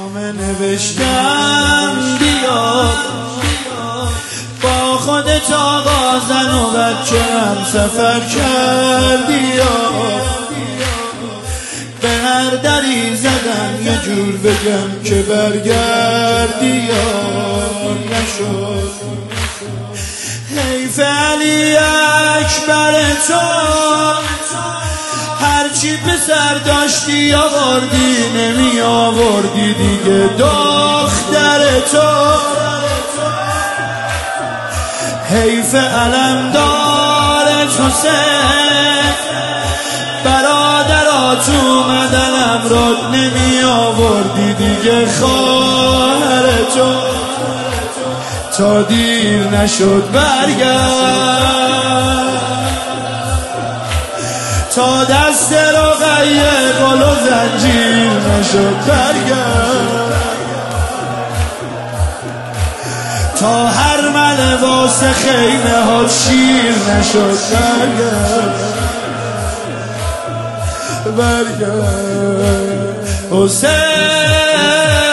نامه نوشتم بیا با خودت آقا زن و بچه هم سفر کردی به هر دری زدم یه جور بگم که برگردی نشد. حیف علی اکبر تو هرچی پسر داشتی آوردی نمی آوردی دیگه دختر تو. حیف علمدارت حسین برادرات اومدن امراد نمی آوردی دیگه خواهر تو. تا دیر نشد برگرد تا دست رقیه قل و زنجیر نشد برگرد تا هر مله واسه خیمه ها شیر نشد برگرد حسین.